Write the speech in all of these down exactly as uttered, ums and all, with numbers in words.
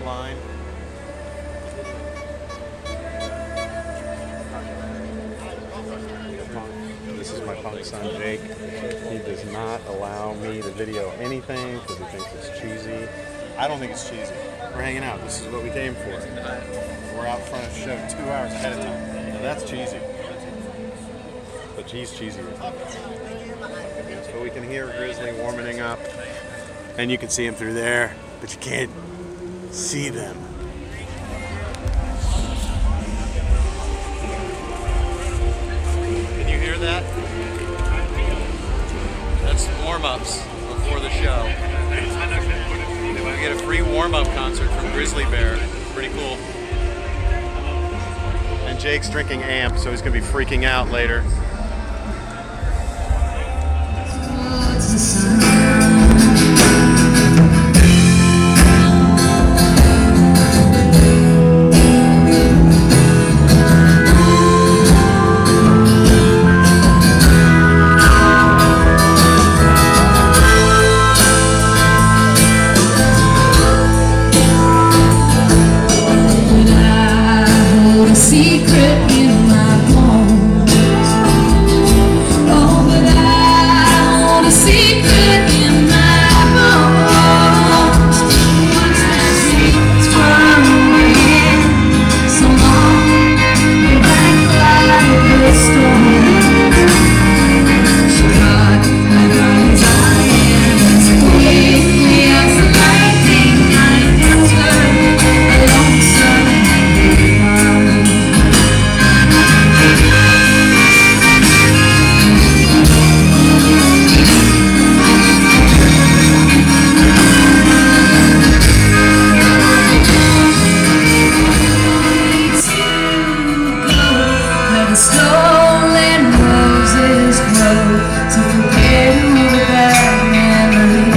line. This is my punk son Jake. He does not allow me to video anything because he thinks it's cheesy. I don't think it's cheesy. We're hanging out. This is what we came for. We're out front of the show two hours ahead of time. Now that's cheesy. But he's cheesier. So we can hear Grizzly warming up. And you can see him through there, but you can't see them. Can you hear that? That's warm-ups before the show. We get a free warm-up concert from Grizzly Bear. Pretty cool. And Jake's drinking amp, so he's gonna be freaking out later. Secret in my bones. Oh, but I hold a secret in my bones. Once that secret's from my head, so long you're back like a storm. So hard, I know as I am, as quickly as the lightning I enter a lonesome heart. The stolen roses grow, so prepare to move that memory.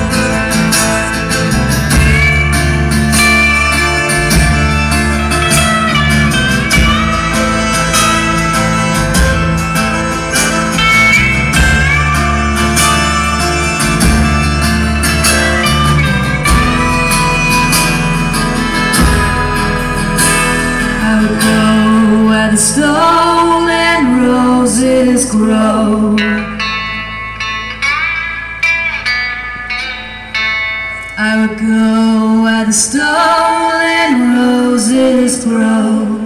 I would go where the stolen roses grow. I would go where the stolen roses grow.